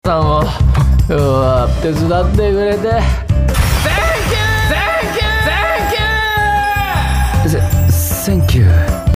さんも手伝ってくれて